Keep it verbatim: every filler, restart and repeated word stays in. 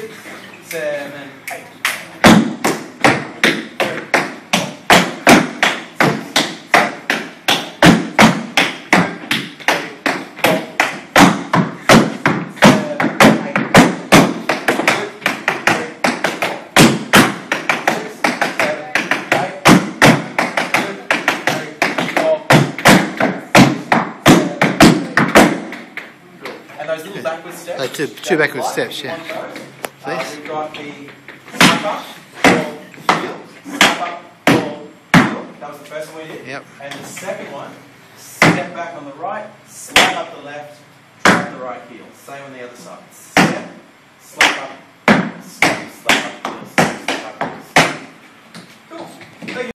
six, seven, eight. And those little backward steps. Uh, two two backward steps, yeah. Uh, we've got the slap up, ball, heel, slap up, ball, heel. That was the first one we did. Yep. And the second one, step back on the right, slap up the left, drag the right heel. Same on the other side. Step, slap up, step, slap up.